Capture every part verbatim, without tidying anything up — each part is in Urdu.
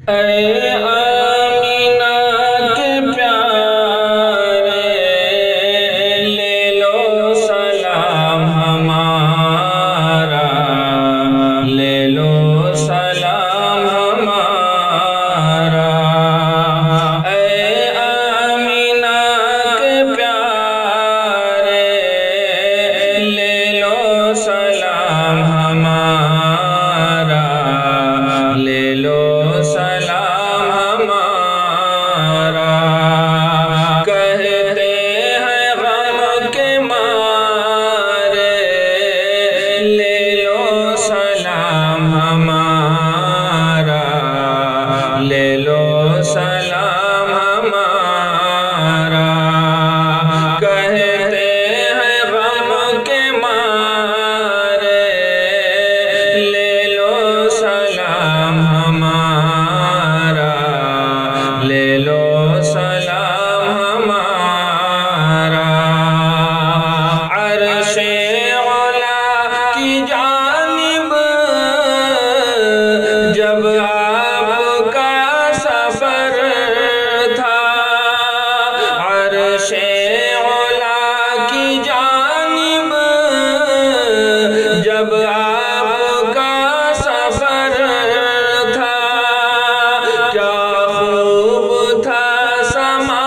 اے آمینہ کے پیارے، لے لو سلام ہمارا، لے لو سلام ہمارا۔ اے آمینہ کے پیارے، لے لو سلام ہمارا، لے لو سلام ہمارا۔ کہتے ہیں غم کے مارے، لے لو سلام ہمارا، لے لو سلام ہمارا۔ کہتے ہیں غم کے مارے، لے لو سلام ہمارا، لے لو سلام ہمارا۔ عرش علا کی جانب جب آپ کا سفر تھا، عرش علا کی جانب جب آپ کا سفر تھا، کیا خوب تھا سما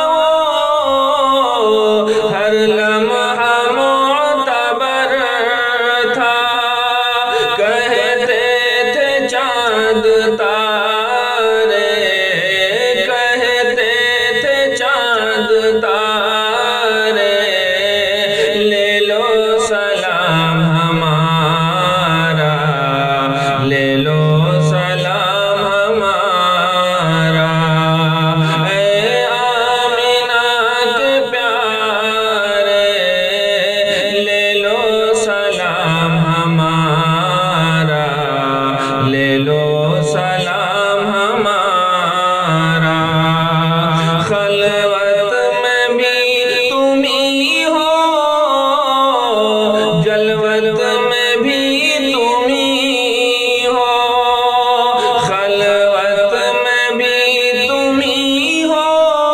ہر لمحہ معتبر تھا۔ کہتے تھے چاند تارے، کہتے تھے چاند تارے، لے لو سلام ہمارا، لے لو سلام ہمارا۔ اے آمینہ کے پیارے، لے لو سلام ہمارا، لے لو سلام ہمارا۔ خلوت میں بھی تم ہی ہو، جلوت میں بھی تم ہی ہو، خلوت میں بھی تم ہی ہو،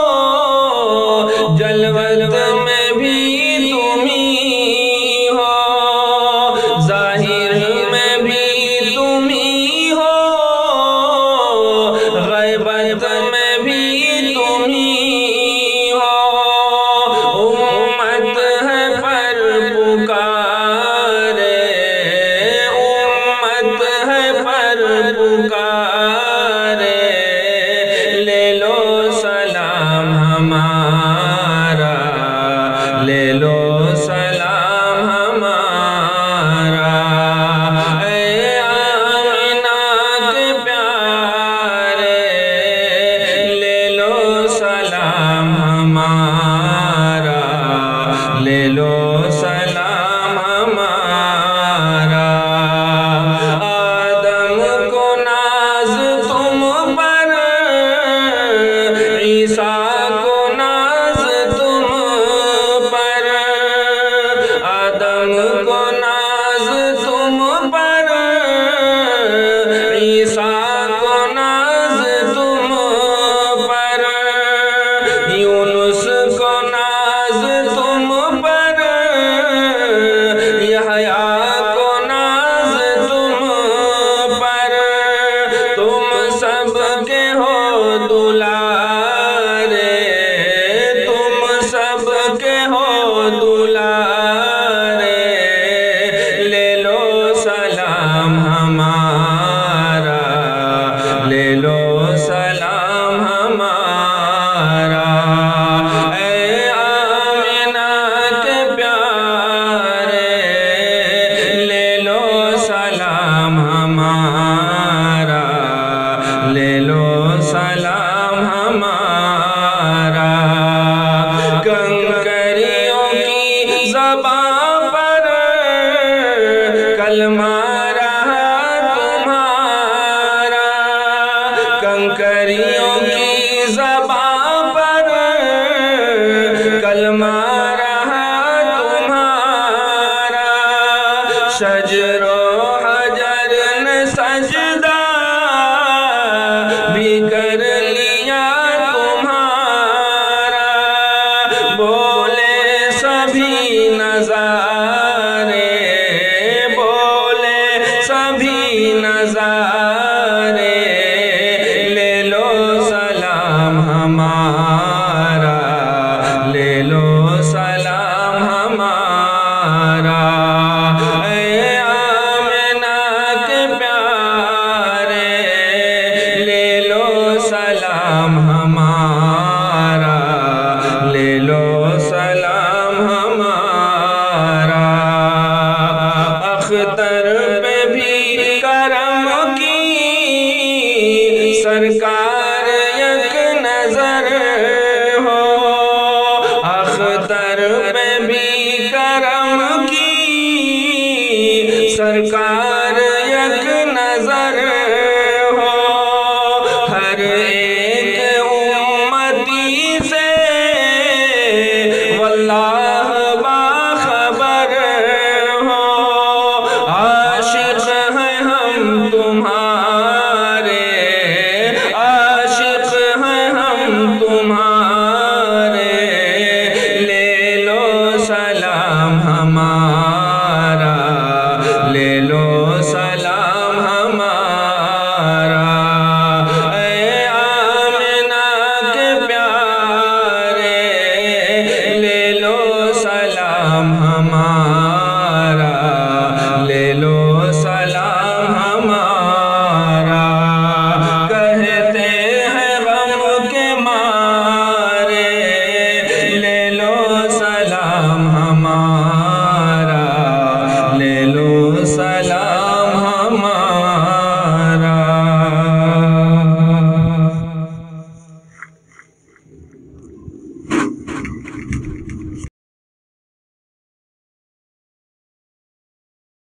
جلوت میں بھی تم ہی ہو، ظاہر میں بھی تم ہی ہو، غیبت میں بھی تم ہی ہو۔ امت ہے پر پکارے، امت ہے پر پکارے، لے لو سلام ہمارا، لے لو سلام ہمارا۔ اے آمینہ کے پیارے، لے لو سلام ہمارا، لے لو سلام ہمارا۔ آدم کو ناز تم پر، عیسیٰ کو ناز تم پر، آدم کو ناز تم پر، عیسیٰ کو ناز تم پر، یونس کو ناز تم پر، یحییٰ کو ناز تم پر، تم سب کے ہو دلارے، تم سب کے ہو دلارے، لے لو سلام ہمارا، لے لو سلام ہمارا۔ اے آمینہ کے پیارے، لے لو سلام ہمارا، لے لو سلام ہمارا۔ کنکریوں کی زبان پر کلمہ رہا تمہارا، کنکریوں کی زبان پر کلمہ رہا تمہارا، شجر و حجر نے سجدہ بھی سرکار یک نظر ہو، اختر پہ بھی کرم کی سرکار یک نظر ہو، ہر